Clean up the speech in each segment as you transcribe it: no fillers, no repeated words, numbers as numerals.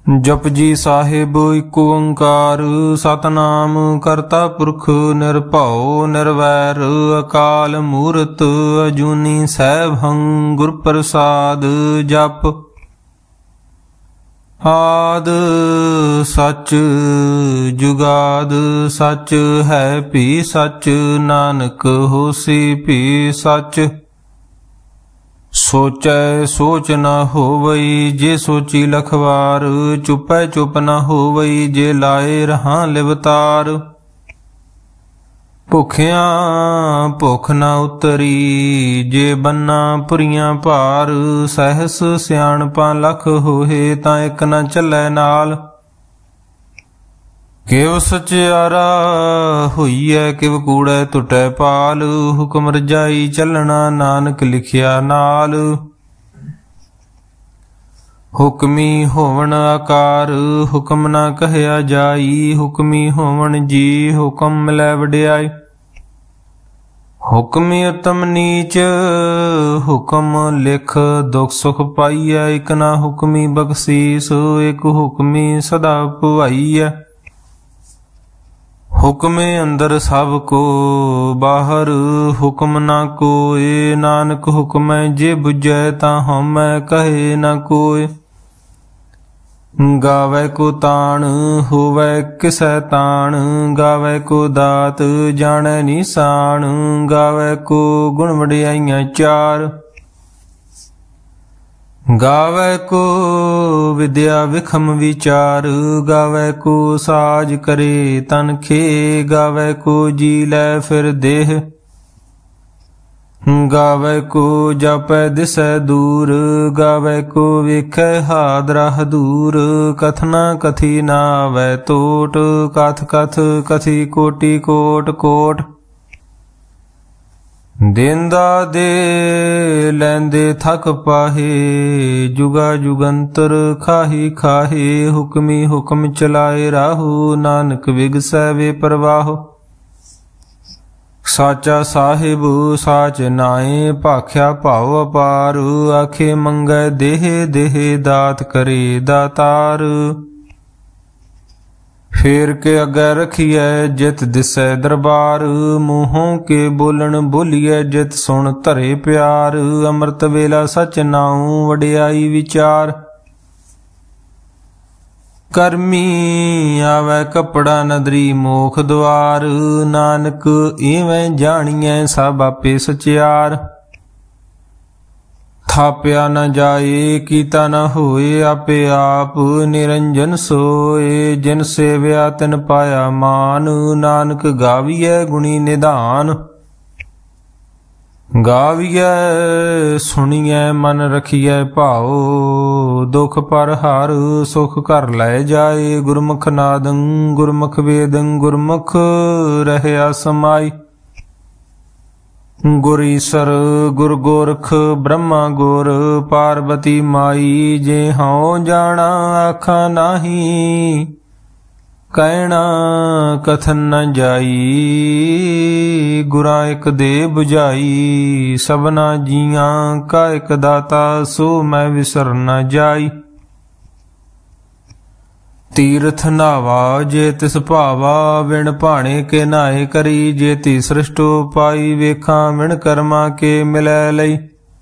ਜਪਜੀ ਸਾਹਿਬ ਏਕ ਓੰਕਾਰ ਸਤਨਾਮ ਕਰਤਾ ਪੁਰਖ ਨਿਰਭਉ ਨਿਰਵੈਰ ਅਕਾਲ ਮੂਰਤ ਅਜੂਨੀ ਸੈਭੰ ਗੁਰ ਪ੍ਰਸਾਦ ਜਪ ਆਦ ਸਚ ਜੁਗਾਦ ਸਚ ਹੈ ਭੀ ਸਚ ਨਾਨਕ ਹੋਸੀ ਭੀ ਸਚ ਸੋਚੈ ਸੋਚ ਨਾ ਹੋਵਈ ਜੇ ਸੋਚੀ ਲਖਵਾਰ ਚੁਪੈ ਚੁਪ ਨਾ ਹੋਵਈ ਜੇ ਲਾਏ ਰਹਾਂ ਲਿਵਤਾਰ ਭੁਖਿਆਂ ਭੁਖ ਨਾ ਉਤਰੀ ਜੇ ਬੰਨਾ ਪੁਰੀਆਂ ਭਾਰ ਸਹਿਸ ਸਿਆਣਪਾਂ ਲਖ ਹੋਏ ਤਾਂ ਇੱਕ ਨਾ ਚੱਲੈ ਨਾਲ ਕਿਵ ਸਚਿਆਰਾ ਹੋਈਐ ਕਿਵ ਕੂੜੈ ਟੁਟੈ ਪਾਲ ਹੁਕਮ ਰਜਾਈ ਚੱਲਣਾ ਨਾਨਕ ਲਿਖਿਆ ਨਾਲ ਹੁਕਮੀ ਹੋਵਣ ਆਕਾਰ ਹੁਕਮ ਨਾ ਕਹਿਆ ਜਾਈ ਹੁਕਮੀ ਹੋਵਣ ਜੀ ਹੁਕਮ ਮਿਲੈ ਵਡਿਆਈ ਹੁਕਮੀ ਉਤਮ ਨੀਚ ਹੁਕਮ ਲਿਖ ਦੁਖ ਸੁਖ ਪਾਈਐ ਇਕ ਨਾ ਹੁਕਮੀ ਬਖਸ਼ੀਸ ਇਕ ਹੁਕਮੀ ਸਦਾ ਭਵਾਈਐ ਹੁਕਮੇ ਅੰਦਰ ਸਭ ਕੋ ਬਾਹਰ ਹੁਕਮ ਨਾ ਕੋਏ ਨਾਨਕ ਹੁਕਮੈ ਜੇ ਬੁਝੈ ਤਾਂ ਹਉਮੈ ਕਹੇ ਨਾ ਕੋਏ ਗਾਵੈ ਕੋ ਤਾਣ ਹੋਵੈ ਕਿਸੈ ਤਾਣ ਗਾਵੈ ਕੋ ਦਾਤ ਜਾਣੈ ਨਿਸ਼ਾਨ ਗਾਵੈ ਕੋ ਗੁਣ ਵਡਿਆਈਆਂ ਚਾਰ ਗਾਵੈ ਕੋ ਵਿਦਿਆ ਵਿਖਮ ਵਿਚਾਰ ਗਾਵੈ ਕੋ ਸਾਜ ਕਰੇ ਤਨ ਖੇ ਗਾਵੈ ਕੋ ਜੀ ਲੈ ਫਿਰ ਦੇਹ ਗਾਵੈ ਕੋ ਜਪੈ ਦਿਸੈ ਦੂਰ ਗਾਵੈ ਕੋ ਵੇਖੈ ਹਾਦਰਾ ਹਦੂਰ ਕਥਨਾ ਕਥੀ ਨਾ ਆਵੈ ਟੋਟ ਕਥ ਕਥ ਕਥੀ ਕੋਟੀ ਕੋਟ ਕੋਟ ਦੇਂਦਾ ਦੇ ਲੈਂਦੇ ਥਕ ਪਾਹੇ ਜੁਗਾ ਜੁਗੰਤਰ ਖਾਹੀ ਖਾਹੇ ਹੁਕਮੀ ਹੁਕਮ ਚਲਾਏ ਰਾਹੂ ਨਾਨਕ ਵਿਗਸੈ ਵੇ ਪ੍ਰਵਾਹ ਸਾਚਾ ਸਾਹਿਬ ਸਾਚ ਨਾਏ ਭਾਖਿਆ ਭਾਉ ਅਪਾਰ ਆਖੇ ਮੰਗੈ ਦੇਹ ਦੇਹ ਦਾਤ ਕਰੇ ਦਾਤਾਰ ਫੇਰ ਕੇ ਅੱਗੇ ਰਖੀਐ ਜਿਤ ਦਿਸੈ ਦਰਬਾਰ ਮੂੰਹੋਂ ਕੇ ਬੋਲਣ ਬੋਲੀਐ ਜਿਤ ਸੁਣ ਧਰੇ ਪਿਆਰ ਅੰਮ੍ਰਿਤ ਵੇਲਾ ਸਚ ਨਾਉ ਵਡਿਆਈ ਵਿਚਾਰ ਕਰਮੀ ਆਵੈ ਕਪੜਾ ਨਦਰੀ ਮੋਖ ਦੁਆਰ ਨਾਨਕ ਇਵੇਂ ਜਾਣੀਐ ਸਭ ਆਪੇ ਸਚਿਆਰ ਥਾਪਿਆ ਨ ਜਾਏ ਕੀਤਾ ਨ ਹੋਏ ਆਪੇ ਆਪ ਨਿਰੰਜਨ ਸੋਏ ਜਿਨ ਸੇਵਿਆ ਤਿਨ ਪਾਇਆ ਮਾਨ ਨਾਨਕ ਗਾਵੀਐ ਗੁਣੀ ਨਿਧਾਨ ਗਾਵੀਐ ਸੁਣੀਐ ਮਨ ਰਖੀਐ ਭਾਉ ਦੁਖ ਪਰ ਹਰ ਸੁਖ ਘਰ ਲੈ ਜਾਏ ਗੁਰਮੁਖ ਨਾਦੰ ਗੁਰਮੁਖ ਵੇਦੰ ਗੁਰਮੁਖ ਰਹਿਆ ਸਮਾਈ ਗੁਰ ਈਸਰ ਗੁਰ ਗੋਰਖ ਬ੍ਰਹਮਾ ਗੁਰ ਪਾਰਬਤੀ ਮਾਈ ਜੇ ਹਉ ਜਾਣਾ ਆਖਾਂ ਨਾਹੀ ਕਹਿਣਾ ਕਥਨ ਨ ਜਾਈ ਗੁਰਾਂ ਇਕ ਦੇ 부ਝਾਈ ਸਭਨਾ ਜੀਆਂ ਕਾ ਇਕ ਦਾਤਾ ਸੋ ਮੈਂ ਵਿਸਰ ਨ ਜਾਈ ਤੀਰਥ ਨਾਵਾ ਜੇ ਤਿਸ ਭਾਵਾ ਵਿਣ ਭਾਣੇ ਕੇ ਨਾਏ ਕਰੀ ਜੇ ਤੀ ਸ੍ਰਿਸ਼ਟੋ ਪਾਈ ਵੇਖਾਂ ਵਿਣ ਕਰਮਾ ਕੇ ਮਿਲੈ ਲਈ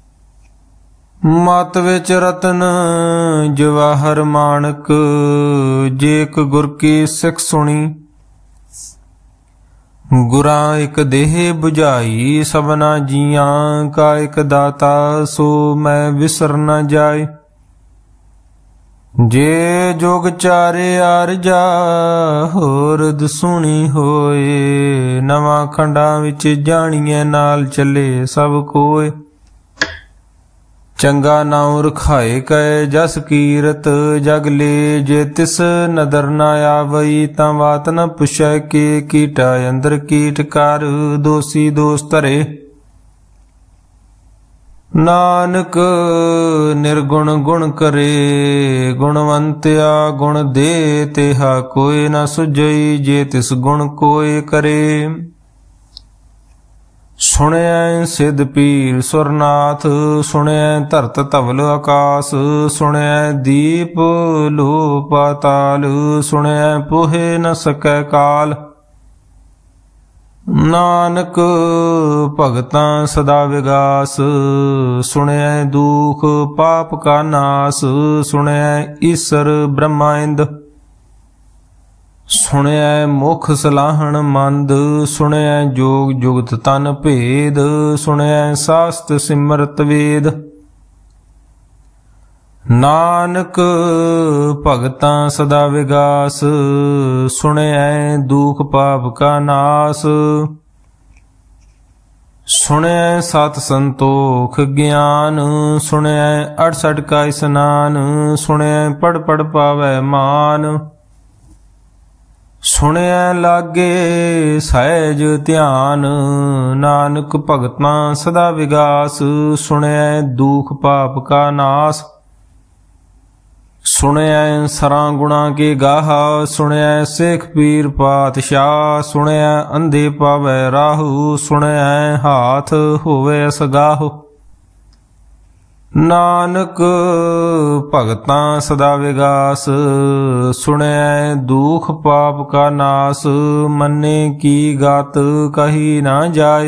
ਮਤ ਵਿੱਚ ਰਤਨ ਜਵਾਹਰ ਮਾਣਕ ਜੇ ਇਕ ਗੁਰ ਕੀ ਸਿੱਖ ਸੁਣੀ ਗੁਰਾਂ ਇਕ ਦੇਹ 부ਝਾਈ ਸਭਨਾ ਜੀਆਂ ਕਾ ਇਕ ਦਾਤਾ ਸੋ ਮੈਂ ਵਿਸਰ ਨ ਜਾਏ ਜੇ ਜੋਗ ਚਾਰੇ ਆਰਜਾ ਹੋਰ ਦਸੂਣੀ ਹੋਏ ਨਵਾਂ ਖੰਡਾਂ ਵਿੱਚ ਜਾਣੀਐ ਨਾਲ ਚੱਲੇ ਸਭ ਕੋਏ ਚੰਗਾ ਨਾਉ ਰਖਾਏ ਕੈ ਜਸ ਕੀਰਤ ਜਗ ਲੇ ਜੇ ਤਿਸ ਨਦਰ ਨ ਆਵਈ ਤਾਂ ਬਾਤ ਨ ਪੁੱਛੈ ਕਿ ਕੀਟਾ ਅੰਦਰ ਕੀਟ ਕਰ ਦੋਸੀ ਦੋਸ ਧਰੇ ਨਾਨਕ ਨਿਰਗੁਣ ਗੁਣ ਕਰੇ ਗੁਣਵੰਤਿਆ ਗੁਣ ਦੇ ਤੇਹਾ ਕੋਇ ਨ ਸੁਝਈ ਜੇ ਤਿਸ ਗੁਣ ਕੋਇ ਕਰੇ ਸੁਣਿਐ ਸਿਧ ਪੀਰ ਸੁਰਨਾਥ, ਸੁਣਿਐ ਧਰਤ ਧਵਲ ਆਕਾਸ, ਸੁਣਿਐ ਦੀਪ ਲੋ ਪਾਤਾਲ, ਸੁਣਿਐ ਪੋਹੇ ਨ ਸਕੈ ਕਾਲ। ਨਾਨਕ ਭਗਤਾਂ ਸਦਾ ਵਿਗਾਸ, ਸੁਣਿਐ ਦੁਖ ਪਾਪ ਕਾ ਨਾਸ, ਸੁਣਿਐ ਈਸਰ ਬ੍ਰਹਮਾਇੰਦ, ਸੁਣਿਐ ਮੁਖ ਸਲਾਹਣ ਮੰਦ, ਸੁਣਿਐ ਜੋਗ ਜੁਗਤ ਤਨ ਭੇਦ, ਸੁਣਿਐ ਸਾਸਤ ਸਿਮਰਤ ਵੇਦ। ਨਾਨਕ ਭਗਤਾਂ ਸਦਾ ਵਿਗਾਸ, ਸੁਣਿਐ ਦੁਖ ਪਾਪ ਕਾ ਨਾਸ, ਸੁਣਿਐ ਸਤ ਸੰਤੋਖ ਗਿਆਨ, ਸੁਣਿਐ 68 ਕਾ ਇਸਨਾਨ, ਸੁਣਿਐ ਪੜ ਪੜ ਪਾਵੈ ਮਾਨ, ਸੁਣਿਐ ਲਾਗੇ ਸਹਿਜ ਧਿਆਨ। ਨਾਨਕ ਭਗਤਾਂ ਸਦਾ ਵਿਗਾਸ, ਸੁਣਿਐ ਦੁਖ ਪਾਪ ਕਾ ਨਾਸ, ਸੁਣਿਐ ਸਰਾਂ ਗੁਣਾ ਕੇ ਗਾਹਾ, ਸੁਣਿਐ ਸਿੱਖ ਪੀਰ ਪਾਤਸ਼ਾਹ, ਸੁਣਿਐ ਅੰਧੇ ਪਾਵੈ ਰਾਹੂ, ਸੁਣਿਐ ਹਾਥ ਹੋਵੇ ਅਸਗਾਹੋ। ਨਾਨਕ ਭਗਤਾਂ ਸਦਾ ਵਿਗਾਸ, ਸੁਣਿਐ ਦੁਖ ਪਾਪ ਕਾ ਨਾਸ, ਮੰਨੇ ਕੀ ਗਤ ਕਹੀ ਨਾ ਜਾਏ।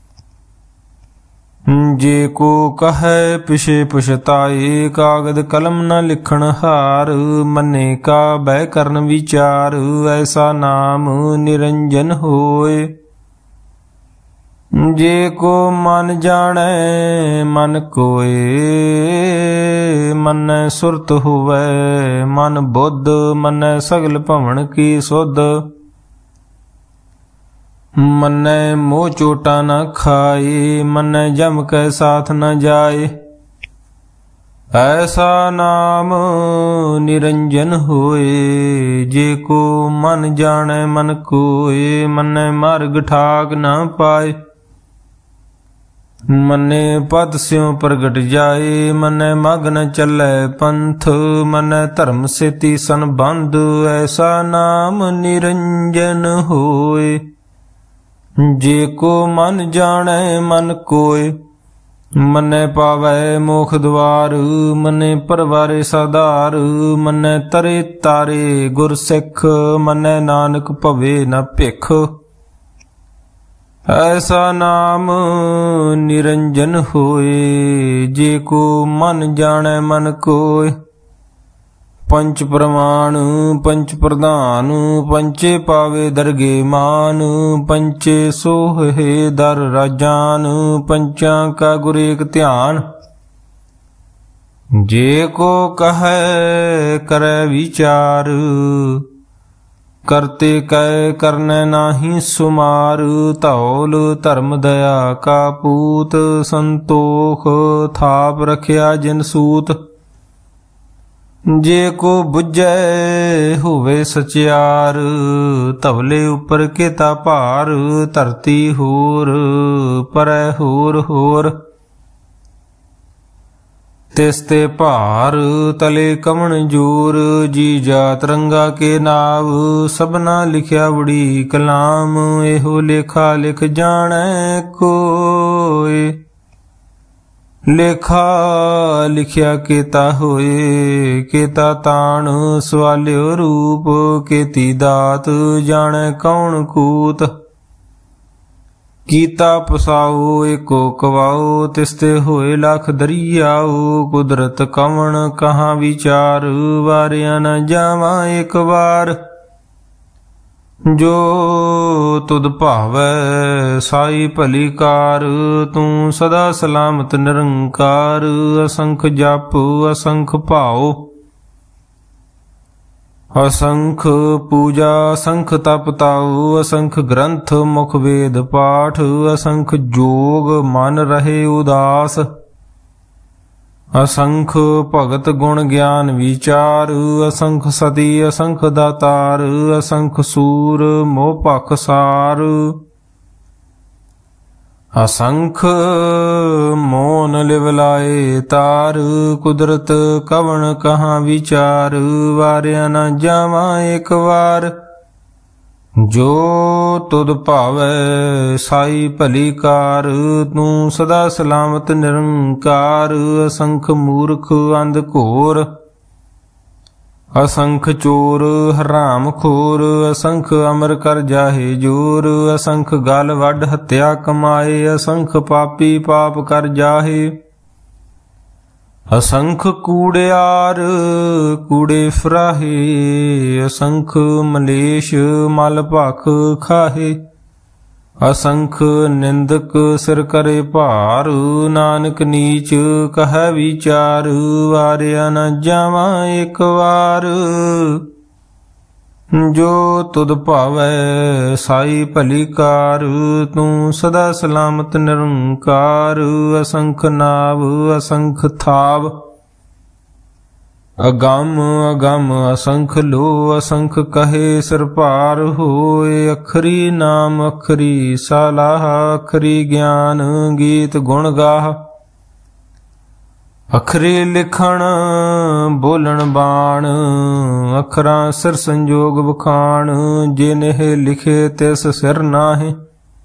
ਜੇ ਕੋ ਕਹੈ ਪਿਛੇ ਪਛਤਾਏ, ਕਾਗਦ ਕਲਮ ਨ ਲਿਖਣ ਹਾਰ, ਮੰਨੇ ਕਾ ਬਹਿ ਕਰਨ ਵਿਚਾਰ, ਐਸਾ ਨਾਮ ਨਿਰੰਜਨ ਹੋਏ। ਜੇ ਕੋ ਮਨ ਜਾਣੈ ਮਨ ਕੋਏ, ਮੰਨੈ ਸੁਰਤ ਹੋਵੈ ਮਨ ਬੁੱਧ, ਮੰਨੈ ਸਗਲ ਭਵਨ ਕੀ ਸੁਧ, ਮੰਨੈ ਮੋਹ ਚੋਟਾ ਨ ਖਾਏ, ਮੰਨੈ ਜਮ ਕੈ ਸਾਥ ਨ ਜਾਏ। ਐਸਾ ਨਾਮ ਨਿਰੰਜਨ ਹੋਏ। ਜੇ ਕੋ ਮਨ ਜਾਣੈ ਮਨ ਕੋਏ, ਮੰਨੈ ਮਾਰਗ ਠਾਕ ਨ ਪਾਏ, ਮੰਨੇ ਪਦ ਸਿਉ ਪ੍ਰਗਟ ਜਾਏ, ਮੰਨੈ ਮਗ ਨ ਚੱਲੈ ਪੰਥ, ਮੰਨੈ ਧਰਮ ਸੇਤੀ ਸੰਬੰਧ, ਐਸਾ ਨਾਮ ਨਿਰੰਜਨ ਹੋਏ। ਜੇ ਕੋ ਮਨ ਜਾਣੈ ਮਨ ਕੋਏ, ਮੰਨੈ ਪਾਵੈ ਮੋਖ ਦੁਆਰ, ਮੰਨੈ ਪਰਵਾਰੇ ਸਾਧਾਰ, ਮੰਨੈ ਤਰੇ ਤਾਰੇ ਗੁਰ ਸਿੱਖ, ਮੰਨੈ ਨਾਨਕ ਭਵੇ ਨ ਭਿਖ। ਐਸਾ ਨਾਮ ਨਿਰੰਜਨ ਹੋਏ। ਜੇ ਕੋ ਮਨ ਜਾਣੈ ਮਨ ਕੋਇ, ਪੰਚ ਪ੍ਰਮਾਣ ਪੰਚ ਪ੍ਰਧਾਨ, ਪੰਚੇ ਪਾਵੇ ਦਰਗੇ ਮਾਨ, ਪੰਚੇ ਸੋਹੇ ਦਰ ਰਾਜਾਨ, ਪੰਚਾਂ ਕਾ ਗੁਰ ਏਕ ਧਿਆਨ। ਜੇ ਕੋ ਕਹੈ ਕਰੈ ਵਿਚਾਰ, ਕਰਤੇ ਕੈ ਕਰਨੈ ਨਾਹੀ ਸੁਮਾਰ, ਧੌਲ ਧਰਮ ਦਇਆ ਕਾ ਪੂਤ, ਸੰਤੋਖ ਥਾਪ ਰਖਿਆ ਜਿਨ ਸੂਤ। ਜੇ ਕੋ ਬੁੱਝੈ ਹੋਵੇ ਸਚਿਆਰ, ਧਵਲੇ ਉੱਪਰ ਕੇਤਾ ਭਾਰ, ਧਰਤੀ ਹੋਰ ਪਰੈ ਹੋਰ ਹੋਰ। ਤਿਸ ਤੇ ਭਾਰ ਤਲੇ ਕਮਣ ਜੋਰ, ਜੀ ਜਾਤ ਰੰਗਾ ਕੇ ਨਾਵ, ਸਭਨਾ ਲਿਖਿਆ ਬੜੀ ਕਲਾਮ, ਇਹੋ ਲੇਖਾ ਲਿਖ ਜਾਣੈ ਕੋਇ। ਲੇਖਾ ਲਿਖਿਆ ਕੇਤਾ ਹੋਏ, ਕੇਤਾ ਤਾਣ ਸਵਾਲਿਓ ਰੂਪ, ਕੇਤੀ ਦਾਤ ਜਾਣੈ ਕੌਣ ਕੂਤ। ਕੀਤਾ ਪਸਾਓ ਏਕੋ ਕਵਾਓ, ਤਿਸਤੇ ਹੋਏ ਲੱਖ ਦਰਿਆਓ, ਕੁਦਰਤ ਕਵਣ ਕਹਾਂ ਵਿਚਾਰ, ਵਾਰਿਆ ਨ ਜਾਵਾਂ ਇੱਕ ਵਾਰ। ਜੋ ਤੁਧ ਭਾਵੈ ਸਾਈ ਭਲੀ ਕਾਰ, ਤੂੰ ਸਦਾ ਸਲਾਮਤ ਨਿਰੰਕਾਰ। ਅਸੰਖ ਜਪ ਅਸੰਖ ਭਾਉ, ਅਸੰਖ ਪੂਜਾ ਅਸੰਖ ਤਪ ਤਾਉ, ਅਸੰਖ ਗ੍ਰੰਥ ਮੁਖ ਵੇਦ ਪਾਠ, ਅਸੰਖ ਜੋਗ ਮਨ ਰਹੇ ਉਦਾਸ। ਅਸੰਖ ਭਗਤ ਗੁਣ ਗਿਆਨ ਵਿਚਾਰ, ਅਸੰਖ ਸਤੀ ਅਸੰਖ ਦਾਤਾਰ, ਅਸੰਖ ਸੂਰ ਮੋਹ ਭਖ ਸਾਰ। ਅਸੰਖ ਮੋਨ ਲਿਵ ਲਾਏ ਤਾਰ, ਕੁਦਰਤ ਕਵਣ ਕਹਾਂ ਵਿਚਾਰ, ਵਾਰਿਆ ਨ ਜਾਵਾਂ ਇੱਕ ਵਾਰ। ਜੋ ਤੁਧ ਭਾਵੈ ਸਾਈ ਭਲੀ ਕਾਰ, ਤੂੰ ਸਦਾ ਸਲਾਮਤ ਨਿਰੰਕਾਰ। ਅਸੰਖ ਮੂਰਖ ਅੰਧ ਘੋਰ, ਅਸੰਖ ਚੋਰ ਹਰਾਮ ਖੋਰ, ਅਸੰਖ ਅਮਰ ਕਰ ਜਾਹੇ ਜੋਰ। ਅਸੰਖ ਗਲ ਵੱਢ ਹੱਤਿਆ ਕਮਾਏ, ਅਸੰਖ ਪਾਪੀ ਪਾਪ ਕਰ ਜਾਹੇ। ਅਸੰਖ ਕੂੜਿਆਰ ਕੂੜੇ ਫਰਾਹੇ, ਅਸੰਖ ਮਲੇਸ਼ ਮਲ ਭਖ ਖਾਹੇ। ਅਸੰਖ ਨਿੰਦਕ ਸਿਰ ਕਰੇ ਭਾਰ, ਨਾਨਕ ਨੀਚ ਕਹੈ ਵਿਚਾਰ। ਵਾਰਿਆ ਨ ਜਾਵਾਂ ਇੱਕ ਵਾਰ, ਜੋ ਤੁਧ ਭਾਵੈ ਸਾਈ ਭਲੀ ਕਾਰ। ਤੂੰ ਸਦਾ ਸਲਾਮਤ ਨਿਰੰਕਾਰ। ਅਸੰਖ ਨਾਵ ਅਸੰਖ ਥਾਵ, ਅਗੰਮ ਅਗੰਮ ਅਸੰਖ ਲੋ। ਅਸੰਖ ਕਹੇ ਸਿਰ ਭਾਰ ਹੋਏ, ਅਖਰੀ ਨਾਮ ਅਖਰੀ ਸਲਾਹ। ਅਖਰੀ ਗਿਆਨ ਗੀਤ ਗੁਣ ਗਾਹ, ਅਖਰੀ ਲਿਖਣ ਬੋਲਣ ਬਾਣ। ਅਖਰਾਂ ਸਿਰ ਸੰਜੋਗ ਵਖਾਣ, ਜਿਨਹਿ ਲਿਖੇ ਤਿਸ ਸਿਰ ਨਾਹਿ।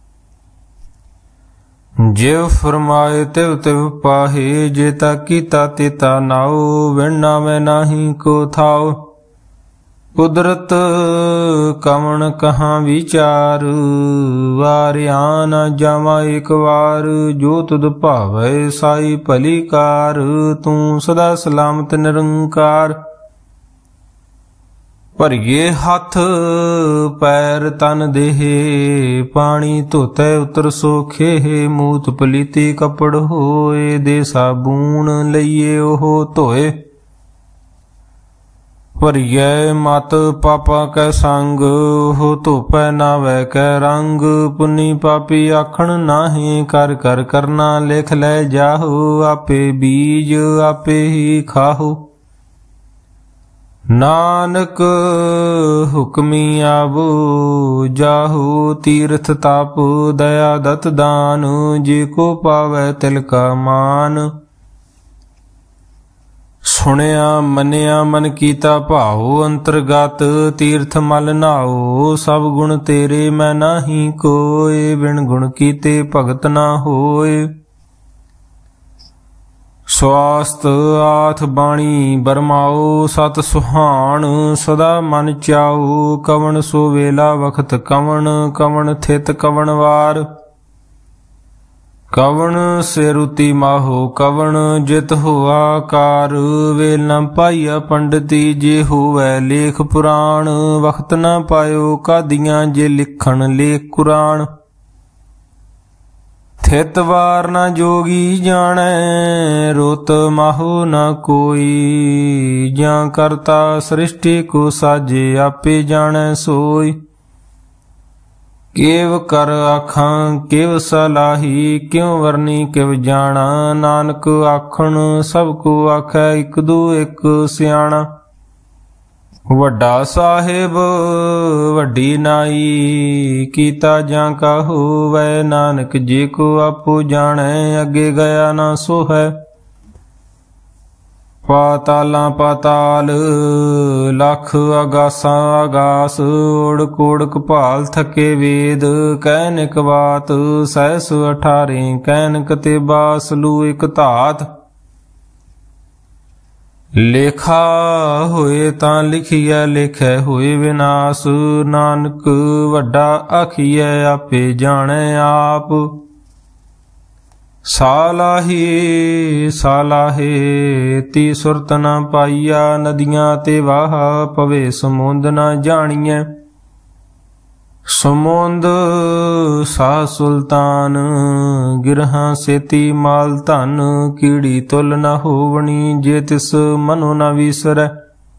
ਜਿਵ ਫਰਮਾਏ ਤਿਵ ਤਿਵ ਪਾਹੇ, ਜੇਤਾ ਕੀਤਾ ਤੇਤਾ ਨਾਉ। ਵਿਣ ਨਾਵੇਂ ਨਾਹੀ ਕੋ ਥਾਉ, ਕੁਦਰਤ ਕਵਣ ਕਹਾਂ ਵਿਚਾਰ। ਵਾਰਿਆ ਨ ਜਾਵਾਂ ਇੱਕ ਵਾਰ, ਜੋ ਤੁਧ ਭਾਵੈ ਸਾਈ ਭਲੀ ਕਾਰ। ਤੂੰ ਸਦਾ ਸਲਾਮਤ ਨਿਰੰਕਾਰ। ਭਰੀਏ ਹੱਥ ਪੈਰ ਤਨ ਦੇਹ, ਪਾਣੀ ਧੋਤੈ ਉਤਰ ਸੋਖੇ। ਮੂਤ ਪਲੀਤੀ ਕੱਪੜ ਹੋਏ, ਦੇ ਸਾਬੂਨ ਲਈਏ ਉਹ ਧੋਏ। ਭਰੀਐ ਮਤ ਪਾਪਾ ਕੈ ਸੰਗ, ਉਹ ਧੋਪੈ ਨਾਵੈ ਕੈ ਰੰਗ। ਪੁੰਨੀ ਪਾਪੀ ਆਖਣ ਨਾਹੀਂ, ਕਰ ਕਰ ਕਰਨਾ ਲਿਖ ਲੈ ਜਾਹੋ। ਆਪੇ ਬੀਜ ਆਪੇ ਹੀ ਖਾਹੋ, ਨਾਨਕ ਹੁਕਮੀ ਆਵੋ ਜਾਹੋ। ਤੀਰਥ ਤਾਪ ਦਇਆ ਦਤ ਦਾਨ, ਜੇ ਕੋ ਪਾਵੈ ਤਿਲ ਕਾ ਮਾਨ। ਸੁਣਿਆ ਮੰਨਿਆ ਮਨ ਕੀਤਾ ਭਾਉ, ਅੰਤਰਗਤ ਤੀਰਥ ਮਲ ਨਾਉ। ਸਭ ਗੁਣ ਤੇਰੇ ਮੈਂ ਨਾਹੀ ਕੋਇ, ਬਿਨ ਗੁਣ ਕੀਤੇ ਭਗਤ ਨਾ ਹੋਏ। ਸਵਾਸਤ ਆਥ ਬਾਣੀ ਬਰਮਾਓ, ਸਤ ਸੁਹਾਣ ਸਦਾ ਮਨ ਚਾਉ। ਕਵਣ ਸੋ ਵੇਲਾ ਵਖਤ ਕਵਣ, ਕਵਣ ਥਿਤ ਕਵਣ ਵਾਰ। ਕਵਣ ਸਿਰੁਤੀ ਮਾਹੋ ਕਵਣ, ਜਿਤ ਹੋਆ ਕਾਰ। ਵੇਲ ਨ ਪਾਈਆ ਪੰਡਤੀ, ਜੇ ਹੋਵੈ ਲੇਖ ਪੁਰਾਣ। ਵਖਤ ਨ ਪਾਇਓ ਕਾਦੀਆਂ, ਜੇ ਲਿਖਣ ਲੇਖ ਕੁਰਾਨ। ਥਿਤ ਵਾਰ ਨ ਜੋਗੀ ਜਾਣੈ, ਰੁਤ ਮਾਹੋ ਨ ਕੋਈ। ਜਾਂ ਕਰਤਾ ਸ੍ਰਿਸ਼ਟੀ ਕੋ ਸਾਜੇ, ਆਪੇ ਜਾਣੈ ਸੋਈ। ਕੇਵ ਕਰ ਆਖਾਂ ਕਿਵ ਸਲਾਹੀ, ਕਿਉ ਵਰਨੀ ਕਿਵ ਜਾਣਾ। ਨਾਨਕ ਆਖਣ ਸਭ ਕੋ ਆਖੈ, ਇਕ ਦੂ ਇਕ ਸਿਆਣਾ। ਵੱਡਾ ਸਾਹਿਬ ਵੱਡੀ ਨਾਈ, ਕੀਤਾ ਜਾਂ ਕਾ ਹੋਵੈ। ਨਾਨਕ ਜੇ ਕੋ ਆਪੋ ਜਾਣੈ, ਅੱਗੇ ਗਿਆ ਨਾ ਸੋਹੈ। ਪਾਤਾਲਾਂ ਪਾਤਾਲ ਲੱਖ ਆਗਾਸਾਂ ਆਗਾਸ। ਓੜਕ ਓੜਕ ਭਾਲ ਥਕੇ ਵੇਦ, ਕਹਿਨਿਕ ਬਾਤ ਸਹਿਸ 18। ਕਹਿਨਕ ਤੇ ਬਾਸ ਲੂ ਇਕ ਧਾਤ। ਲੇਖਾ ਹੋਏ ਤਾਂ ਲਿਖੀਐ, ਲੇਖੈ ਹੋਏ ਵਿਨਾਸ਼। ਨਾਨਕ ਵੱਡਾ ਆਖੀਐ, ਆਪੇ ਜਾਣੈ ਆਪ। ਸਾਲਾਹੀ ਸਾਲਾਹੇ ਤੀ ਸੁਰਤ ਨ ਪਾਈਆ, ਨਦੀਆਂ ਤੇ ਵਾਹ ਪਵੇ ਸਮੁੰਦ ਨ ਜਾਣੀਐ। ਸਮੁੰਦ ਸਾਹ ਸੁਲਤਾਨ, ਗਿਰਹਾਂ ਸੇਤੀ ਮਾਲ ਧਨ। ਕੀੜੀ ਤੁਲ ਨ ਹੋਵਣੀ, ਜੇ ਤਿਸ ਮਨੋ ਨ ਵਿਸਰੈ।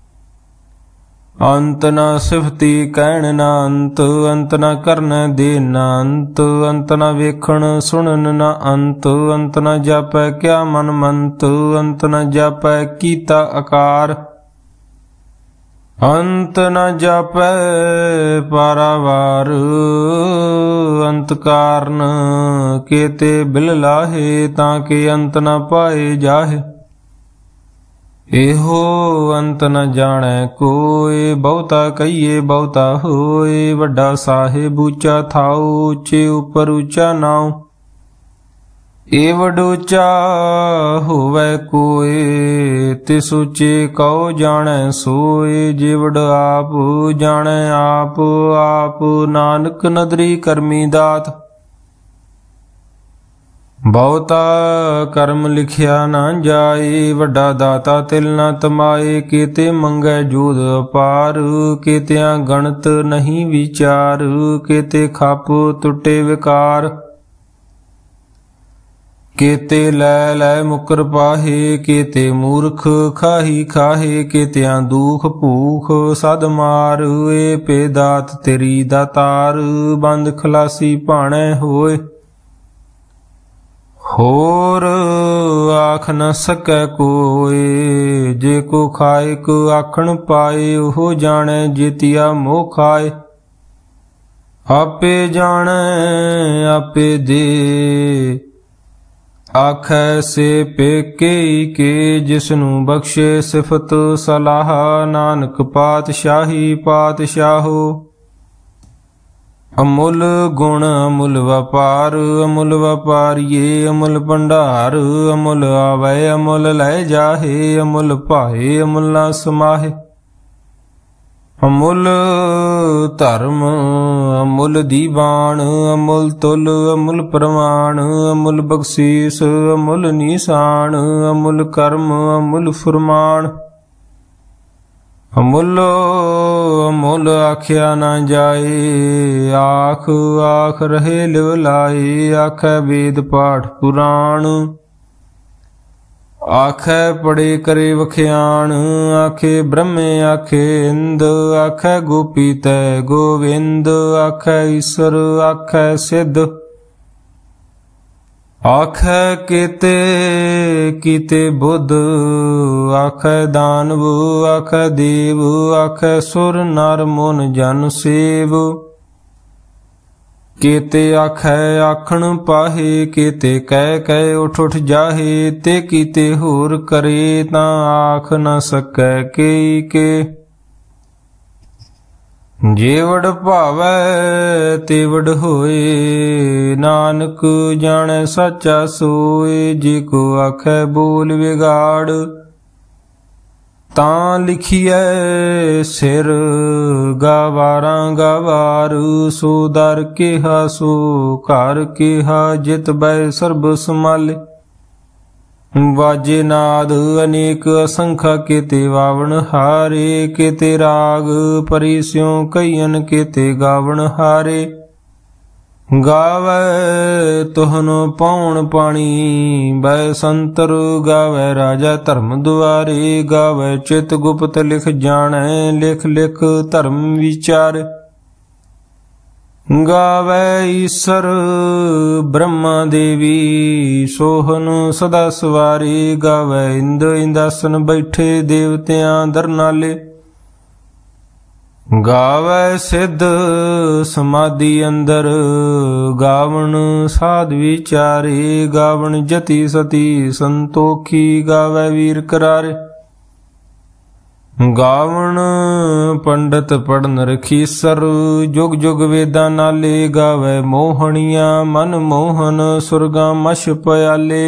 ਅੰਤ ਨ ਸਿਫਤੀ ਕਹਿਣ ਨ ਅੰਤ, ਅੰਤ ਨ ਕਰਨ ਦੇ ਨ ਅੰਤ। ਅੰਤ ਨ ਵੇਖਣ ਸੁਣਨ ਨ ਅੰਤ, ਅੰਤ ਨ ਜਾਪੈ ਕਿਆ ਮਨ ਮੰਤ। ਅੰਤ ਨ ਜਾਪੈ ਕੀਤਾ ਆਕਾਰ, ਅੰਤ ਨ ਜਾਪੈ ਪਾਰਾਵਾਰ। ਅੰਤ ਕਾਰਨ ਕੇਤੇ ਬਿਲ ਲਾਹੇ, ਤਾਂ ਕਿ ਅੰਤ ਨ ਪਾਏ ਜਾਹੇ। एहो अंत न जाने कोय, बहुता कहिए बहुता होए। वड्डा साहिब ऊंचा थाओ, ऊंचे ऊपर ऊंचा नाव। ए वडूचा होवे कोय, तिस ऊंचे कहो जाने सोए। जे वड आप जाने आप, आप नानक नदरी करमी दात। बहुता कर्म लिखिया न जाए, वड्डा दाता तिल न तमाए। केते मंगै जोध अपार, केतिया गणत नहीं विचार। केते खप टुटे विकार, केते लै लै मुकर पाहे। केते मूर्ख खाही खाहे, केतिया दुख भूख सद मार। ए पे दात तेरी दातार, बंद खलासी भाणे होए। होर आख न सकै कोय, जे को खाए को आखण पाए। ओहो जाने जेतिया मोह खाए, आपे जाने आपे दे। आखै से पेके के, जिसनू बख्शे सिफत सलाह। नानक पातशाही पातशाहो, अमुल गुण अमुल व्यापार। अमुल व्यापारिये अमुल भंडार, अमुल आवे अमुल लै जाहे। अमुल पाए अमुल ना समाहे। अमुल धर्म अमुल दीवान, अमुल तुल अमुल प्रमाण। अमुल बख्शीस अमुल निशान, अमुल कर्म अमुल फुरमान। अमुलो अमुल आख्या न जाए, आख आख रहे लिवलाए। आखै वेद पाठ पुराण, आखै पढ़े करे वख्याण। आखे ब्रह्मे आखे इंद, आखै गोपी तै गोविंद। आखै ईश्वर आखै सिद्ध, आखै केते कीते बुद्ध। आखै दानव आखै देव, आखै सुर नर मुन जन सेव। केते आखै आखण पाहे, केते कह कह उठ उठ जाहे। ते कीते होर करे, तां आख न सकै केई के। जेवड़ भावै तेवड़ होए, नानक जाने सच्चा सोए। जे को आखै बोल विगाड़, तां लिखिए सिर गावारां गावार। सो दर केहा सो घर केहा, जित बै सर्ब संभाले। बाजे नाद अनेक असंख्य, केते वावण हारे। केते राग परी स्यों कईयन, केते गावण हारे। गावै तुहनो पौण पाणी बै संतर। गावै राजा धर्म दुआरे, गावै चित गुप्त लिख जानै। लिख लिख धर्म विचार, गावै ईश्वर ब्रह्मा देवी। सोहन सदा सवारी, गावै इंद इंदासन बैठे। देवतियां दरनाले, गावै सिद्ध समाधि अंदर। गावण साध विचारे, गावण जति सती संतोखी। गावै वीर करारे, गावण पंडित पढ़न रखीसर। जुग जुग वेदा नाले, गावै मोहनिया मन मोहन। सुरगा मश पयाले,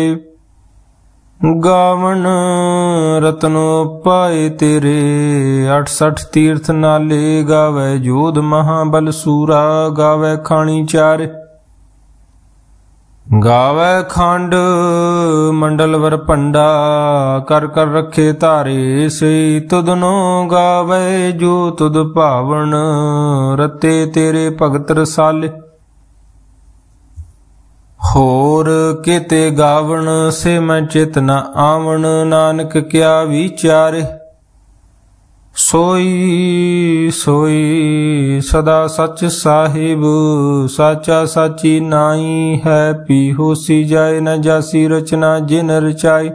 गावण रत्नो पाए तेरे। 68 तीर्थ नाले, गावै जोध महाबल सूरा। गावै खाणी चार, गावै खंड मंडल वर पंडा। कर कर रखे तारे से, तुदनो गावै जो तुद भावण। रते तेरे भगत रसाले, होर केते गावण से मैं चित न आवण। नानक क्या विचारे, सोई सोई सदा सच साहिब। साचा साची नाई है, पी होसी जाए न जासी रचना जिन रचाई।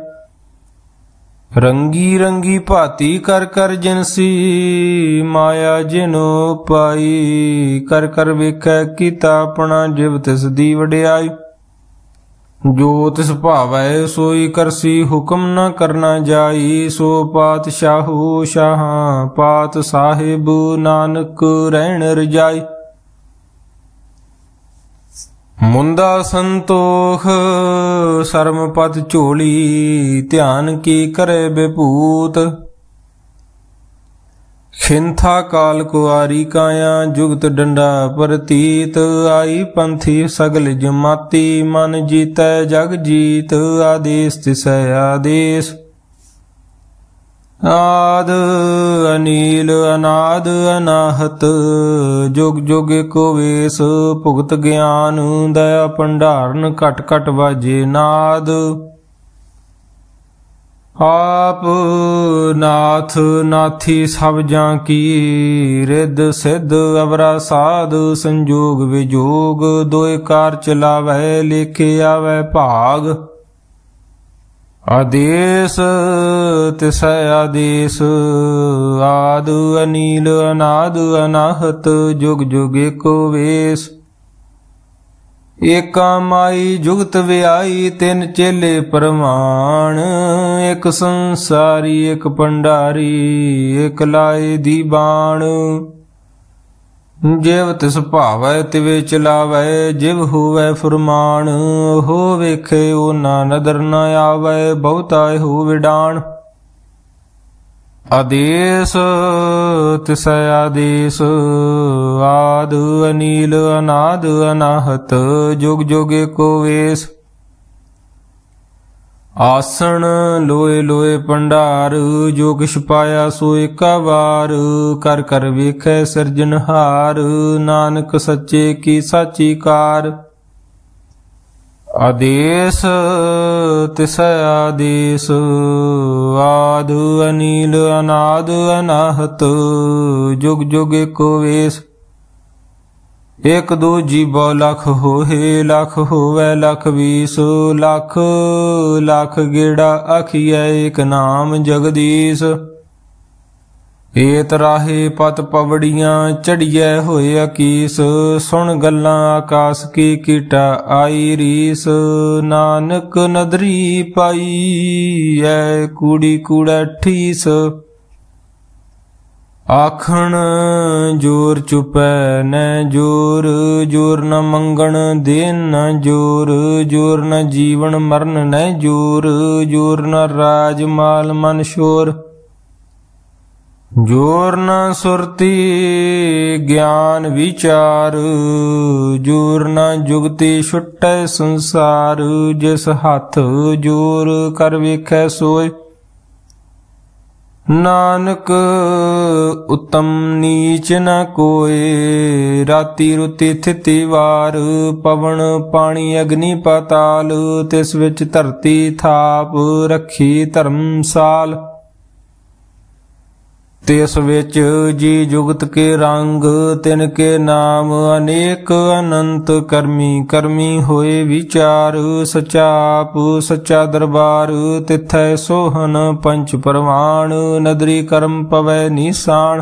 रंगी रंगी भाती कर कर जिनसी, माया जिनो पाई। कर कर वेखै कीता अपना, जिव तिस दी वडियाई। ਜੋ ਤਿਸ ਭਾਵੈ ਸੋਈ ਕਰਸੀ, ਹੁਕਮ ਨ ਕਰਨਾ ਜਾਈ। ਸੋ ਪਾਤਸ਼ਾਹੂ ਸ਼ਾਹਾਂ ਪਾਤ ਸਾਹਿਬ, ਨਾਨਕ ਰਹਿਣ ਰਜਾਈ। ਮੁੰਦਾ ਸੰਤੋਖ ਸਰਮ ਪਤ ਝੋਲੀ, ਧਿਆਨ ਕੀ ਕਰੇ ਬਿਭੂਤ। ਖਿੰਥਾ ਕਾਲ ਕੁਆਰੀ ਕਾਇਆ, ਜੁਗਤ ਡੰਡਾ ਪ੍ਰਤੀਤ। ਆਈ ਪੰਥੀ ਸਗਲ ਜਮਾਤੀ, ਮਨ ਜੀਤੈ ਜਗ ਜੀਤ। ਆਦੇਸ ਤਿਸੈ ਆਦੇਸ, ਆਦ ਅਨੀਲ ਅਨਾਦ ਅਨਾਹਤ। ਜੁਗ ਜੁਗ ਏਕੋ ਵੇਸ, ਭੁਗਤ ਗਿਆਨ ਦਇਆ ਭੰਡਾਰਨ। ਘਟ ਘਟ ਵਾਜੇ ਨਾਦ, ਆਪ ਨਾਥ ਨਾਥੀ ਸਭ ਜਾਂ ਕੀ। ਰਿੱਧ ਸਿੱਧ ਅਵਰਾ ਸਾਧ, ਸੰਜੋਗ ਵਿਜੋਗ। ਦੋਇ ਕਾਰ ਚਲਾਵੈ, ਲੇਖੇ ਆਵੈ ਭਾਗ। ਆਦੇਸ ਤਿਸੈ ਆਦੇਸ, ਆਦ ਅਨੀਲ ਅਨਾਦ ਅਨਾਹਤ। ਜੁਗ ਜੁਗ ਏਕੋ ਵੇਸ, ਏਕਾ ਮਾਈ ਜੁਗਤ ਵਿਆਈ। ਤਿੰਨ ਚੇਲੇ ਪ੍ਰਮਾਣ, ਇਕ ਸੰਸਾਰੀ ਇਕ ਭੰਡਾਰੀ। ਇਕ ਲਾਏ ਦੀ ਬਾਣ, ਜਿਵ ਤਿਸ ਭਾਵੈ ਤਿਵੇ ਚਲਾਵੈ। ਜਿਵ ਹੋਵੈ ਫੁਰਮਾਨ, ਹੋ ਵੇਖੇ ਓ ਨਾ ਨਦਰ ਨ ਆਵੈ। ਬਹੁਤਾ ਹੋ ਵਿਡਾਣ, ਆਦੇਸ ਤਿਸੈ ਆਦੇਸ, ਆਦ ਅਨੀਲ ਅਨਾਦ ਅਨਾਹਤ। ਜੁਗ ਜੁਗ ਏਕੋ ਵੇਸ, ਆਸਣ ਲੋਏ ਲੋਏ ਭੰਡਾਰ। ਜੋ ਕਿਛ ਪਾਇਆ ਸੋ ਏਕਾ ਵਾਰ। ਕਰ ਕਰ ਵੇਖੈ ਸਿਰਜਨਹਾਰ, ਨਾਨਕ ਸੱਚੇ ਕੀ ਸਾਚੀ ਕਾਰ। ਆਦੇਸ ਤਿਸੈ ਆਦੇਸ, ਆਦ ਅਨੀਲ ਅਨਾਦ ਅਨਾਹਤ। ਜੁਗ ਜੁਗ ਏਕੋ ਵੇਸ, ਇਕ ਦੂਜੀ ਬਹੁ ਲਖ ਹੋਏ। ਲਖ ਹੋਵੈ ਲਖ ਵੀਸ, ਲਖ ਲਖ ਗੇੜਾ ਆਖੀਐ। ਇਕ ਨਾਮ ਜਗਦੀਸ਼, ਏਤ ਰਾਹੇ ਪਤ ਪਵੜੀਆਂ। ਚੜੀਐ ਹੋਏ ਅਕੀਸ, ਸੁਣ ਗੱਲਾਂ ਆਕਾਸ ਕੀ। ਕੀਟਾ ਆਈ ਰੀਸ, ਨਾਨਕ ਨਦਰੀ ਪਾਈ ਐ। ਕੂੜੀ ਕੂੜਾ ਠੀਸ, ਆਖਣ ਜੋਰ ਚੁਪੈ ਨੈ ਜੋਰ। ਜੋਰ ਨ ਮੰਗਣ ਦੇਨ ਨ ਜੋਰ। ਜੋਰ ਨ ਜੀਵਨ ਮਰਨ ਨੈ ਜੋਰ। ਜੋਰ ਨ ਰਾਜ ਮਾਲ ਮਨ ਸ਼ੋਰ। ਜੋਰ ਨ ਸੁਰਤੀ ਗਿਆਨ ਵਿਚਾਰ। ਜੋਰ ਨ ਜੁਗਤੀ ਛੁਟੈ ਸੰਸਾਰ। ਜਿਸ ਹੱਥ ਜੋਰ ਕਰ ਵੇਖੈ ਸੋਏ, ਨਾਨਕ ਉਤਮ ਨੀਚ ਨ ਕੋਏ। ਰਾਤੀ ਰੁਤੀ ਥਿਤੀ ਵਾਰ, ਪਵਨ ਪਾਣੀ ਅਗਨੀ ਪਾਤਾਲ। ਤਿਸ ਵਿੱਚ ਧਰਤੀ ਥਾਪ, ਰੱਖੀ ਧਰਮਸਾਲ। ਤਿਸ ਵਿੱਚ ਜੀ ਜੁਗਤ ਕੇ ਰੰਗ, ਤਿਨ ਕੇ ਨਾਮ ਅਨੇਕ ਅਨੰਤ। ਕਰਮੀ ਕਰਮੀ ਹੋਏ ਵਿਚਾਰ, ਸਚਾ ਆਪ ਸੱਚਾ ਦਰਬਾਰ। ਤਿਥੈ ਸੋਹਨ ਪੰਚ ਪਰਵਾਣ, ਨਦਰੀ ਕਰਮ ਪਵੈ ਨੀਸਾਨ।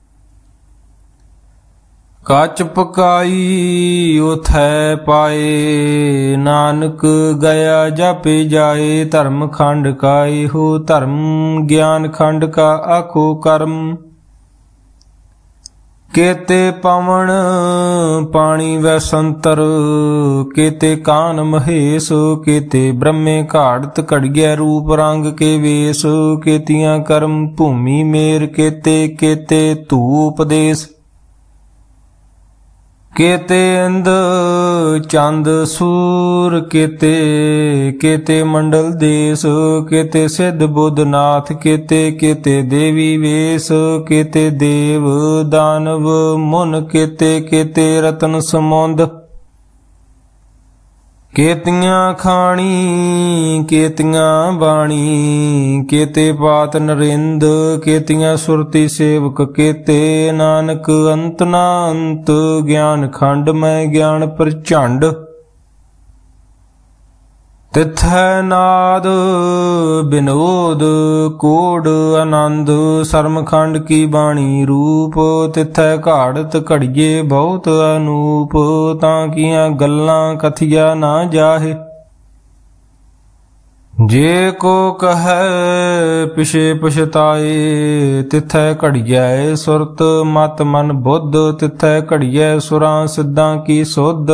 ਕੱਚ ਪਕਾਈ ਉਥੈ ਪਾਏ, ਨਾਨਕ ਗਿਆ ਜਾਪੇ ਜਾਏ। ਧਰਮ ਖੰਡ ਕਾਈ ਹੋ ਧਰਮ, ਗਿਆਨ ਖੰਡ ਕਾ ਆਖੋ ਕਰਮ। ਕੇਤੇ ਪਵਨ ਪਾਣੀ ਵੈ ਸੰਤਰ, ਕੇਤੇ ਕਾਨ ਮਹੇਸ਼। ਕੇਤੇ ਬ੍ਰਹਮੇ ਘਾੜਤ ਘੜੀਐ ਰੂਪ ਰੰਗ ਕੇ ਵੇਸ। ਕੇਤੀਆਂ ਕਰਮ ਭੂਮੀ ਮੇਰ, ਕੇਤੇ ਕੇਤੇ ਧੂਪ ਦੇਸ। ਕੇਤੇ ਇੰਦ ਚੰਦ ਸੂਰ, ਕੇਤੇ ਕੇਤੇ ਮੰਡਲ ਦੇਸ। ਕੇਤੇ ਸਿੱਧ ਬੁੱਧ ਨਾਥ, ਕੇਤੇ ਕੇਤੇ ਦੇਵੀ ਵੇਸ। ਕੇਤੇ ਦੇਵ ਦਾਨਵ ਮੁਨ, ਕੇਤੇ ਕੇਤੇ ਰਤਨ ਸਮੁੰਦ। ਕੇਤੀਆਂ ਖਾਣੀ ਕੇਤੀਆਂ ਬਾਣੀ, ਕੇਤੇ ਪਾਤ ਨਰਿੰਦ। ਕੇਤੀਆਂ ਸੁਰਤੀ ਸੇਵਕ ਕੇਤੇ, ਨਾਨਕ ਅੰਤ ਨਾ ਅੰਤ। ਗਿਆਨ ਖੰਡ ਮੈਂ ਗਿਆਨ ਪ੍ਰਚੰਡ। ਤਿਥੈ ਨਾਦ ਬਿਨੋਦ ਕੋਡ ਆਨੰਦ। ਸਰਮਖੰਡ ਕੀ ਬਾਣੀ ਰੂਪ, ਤਿਥੈ ਘਾੜਤ ਘੜੀਏ ਬਹੁਤ ਅਨੂਪ। ਤਾਂ ਕੀਆਂ ਗੱਲਾਂ ਕਥਿਆ ਨਾ ਜਾਹੇ, ਜੇ ਕੋ ਕਹੈ ਪਿਛੇ ਪਛਤਾਏ, ਤਿਥੈ ਘੜੀਐ ਸੁਰਤ ਮਤ ਮਨ ਬੁੱਧ, ਤਿਥੈ ਘੜੀਐ ਸੁਰਾਂ ਸਿੱਧਾਂ ਕੀ ਸੁਧ।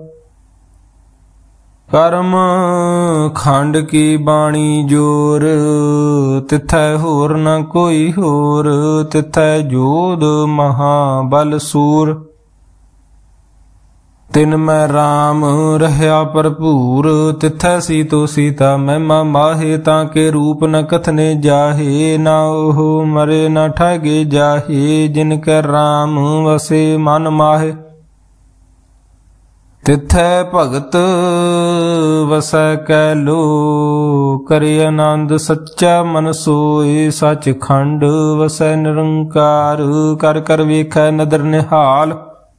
ਕਰਮ ਖੰਡ ਕੀ ਬਾਣੀ ਜੋਰ, ਤਿਥੈ ਹੋਰ ਨ ਕੋਈ ਹੋਰ, ਤਿਥੈ ਜੋਧ ਮਹਾ ਬਲ ਸੂਰ। ਤਿਨ ਮੈਂ ਰਾਮ ਰਹਿਆ ਭਰਪੂਰ, ਤਿਥੈ ਸੀਤੋ ਸੀਤਾ ਮਹਿਮਾ ਮਾਹੇ। ਤਾਂ ਕੇ ਰੂਪ ਨ ਕਥਨੇ ਜਾਹੇ, ਨਾ ਉਹ ਮਰੇ ਨ ਠਾਗੇ ਜਾਹੇ। ਜਿਨ ਕੈ ਰਾਮ ਵਸੇ ਮਨ ਮਾਹੇ, ਤਿਥੈ ਭਗਤ ਵਸੈ ਕੈ ਲੋ। ਕਰੇ ਆਨੰਦ ਸੱਚਾ ਮਨ ਸੋਏ, ਸੱਚ ਖੰਡ ਵਸੈ ਨਿਰੰਕਾਰ। ਕਰ ਕਰ ਵੇਖੈ ਨਦਰ ਨਿਹਾਲ,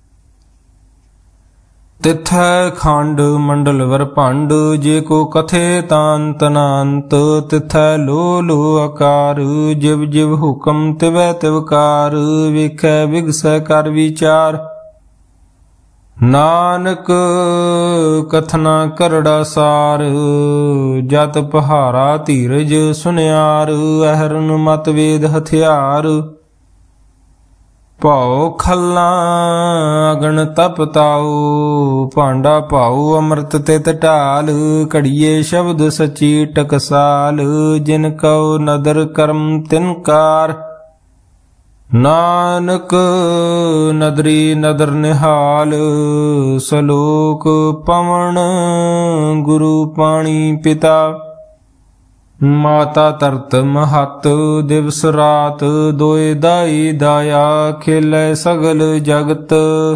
ਤਿਥੈ ਖੰਡ ਮੰਡਲ ਵਰਭੰਡ। ਜੇ ਕੋ ਕਥੇ ਤਾਂ ਅੰਤ ਨ ਅੰਤ, ਤਿਥੈ ਲੋ ਲੋ ਆਕਾਰ। ਜਿਵ ਜਿਵ ਹੁਕਮ ਤਿਵੈ ਤਿਵਕਾਰ, ਵੇਖੈ ਵਿਗਸੈ ਕਰ ਵਿਚਾਰ। ਨਾਨਕ ਕਥਨਾ ਕਰੜਾ ਸਾਰ, ਜਤ ਪਹਾਰਾ ਧੀਰਜ ਸੁਨਿਆਰ। ਅਹਰਨ ਮਤ ਵੇਦ ਹਥਿਆਰ, ਭਉ ਖੱਲਾ ਅਗਨ ਤਪ ਤਾਉ। ਭਾਂਡਾ ਭਾਉ ਅੰਮ੍ਰਿਤ ਤਿਤ ਢਾਲ, ਘੜੀਏ ਸ਼ਬਦ ਸਚੀ ਟਕਸਾਲ। ਜਿਨ ਕਉ ਨਦਰ ਕਰਮ ਤਿਨਕਾਰ, ਨਾਨਕ ਨਦਰੀ ਨਦਰ ਨਿਹਾਲ। ਸਲੋਕ ਪਵਨ ਗੁਰੂ ਪਾਣੀ ਪਿਤਾ, ਮਾਤਾ ਧਰਤ ਮਹਤ। ਦਿਵਸ ਰਾਤ ਦੋਇ ਦਾਈ ਦਾਇਆ, ਖੇਲੇ ਸਗਲ ਜਗਤ।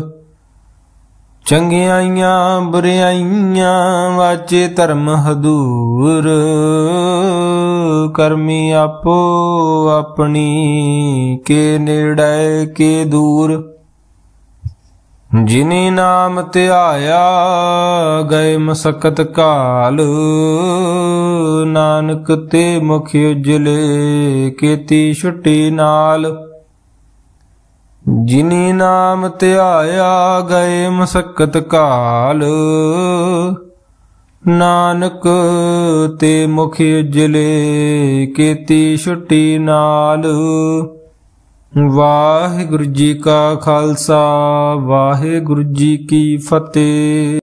ਚੰਗਿਆਈਆਂ ਬੁਰਿਆਈਆਂ ਵਾਚੇ ਧਰਮ ਹਦੂਰ। ਕਰਮੀ ਆਪੋ ਆਪਣੀ, ਕੇ ਨੇੜੇ ਕੇ ਦੂਰ। ਜਿਨੀ ਨਾਮ ਧਿਆਇਆ ਗਏ ਮਸਕਤ ਕਾਲ, ਨਾਨਕ ਤੇ ਮੁਖ ਉਜਲੇ ਕੀਤੀ ਛੁੱਟੀ ਨਾਲ। ਜਿਨੀ ਨਾਮ ਧਿਆਇਆ ਗਏ ਮਸਕਤ ਕਾਲ, ਨਾਨਕ ਤੇ ਮੁਖ ਉਜਲੇ ਕੀਤੀ ਛੁੱਟੀ ਨਾਲ। ਵਾਹਿਗੁਰੂ ਜੀ ਕਾ ਖਾਲਸਾ, ਵਾਹਿਗੁਰੂ ਜੀ ਕੀ ਫਤਿਹ।